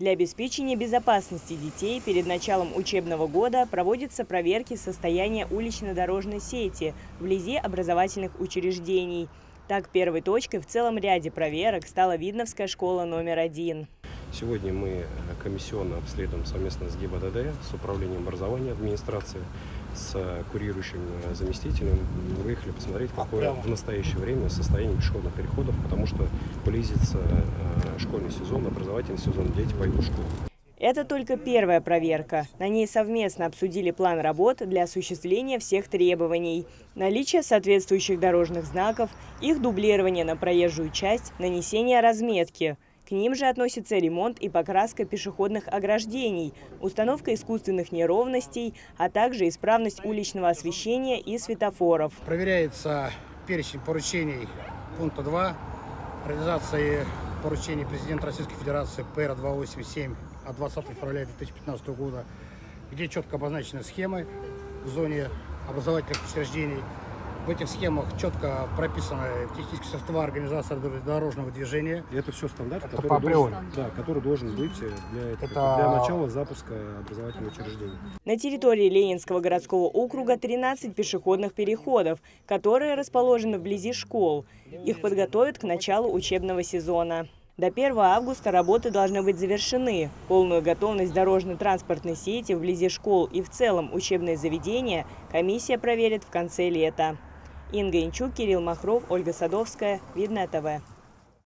Для обеспечения безопасности детей перед началом учебного года проводятся проверки состояния улично-дорожной сети вблизи образовательных учреждений. Так, первой точкой в целом ряде проверок стала Видновская школа номер 1. Сегодня мы комиссионно обследуем совместно с ГИБДД, с управлением образования администрации, с курирующим заместителем. Выехали посмотреть, какое в настоящее время состояние пешеходных переходов, потому что близится школьный сезон, образовательный сезон, дети пойдут в школу. Это только первая проверка. На ней совместно обсудили план работ для осуществления всех требований. Наличие соответствующих дорожных знаков, их дублирование на проезжую часть, нанесение разметки. К ним же относятся ремонт и покраска пешеходных ограждений, установка искусственных неровностей, а также исправность уличного освещения и светофоров. Проверяется перечень поручений пункта 2, реализации поручений президента Российской Федерации ПР-287 от 20 февраля 2015 года, где четко обозначены схемы в зоне образовательных учреждений. В этих схемах четко прописаны технические состава организации дорожного движения. И это все стандарт, который должен быть для начала запуска образовательного учреждения. На территории Ленинского городского округа 13 пешеходных переходов, которые расположены вблизи школ. Их подготовят к началу учебного сезона. До 1 августа работы должны быть завершены. Полную готовность дорожно-транспортной сети вблизи школ и в целом учебные заведения комиссия проверит в конце лета. Инга Инчук, Кирилл Махров, Ольга Садовская. Видное ТВ.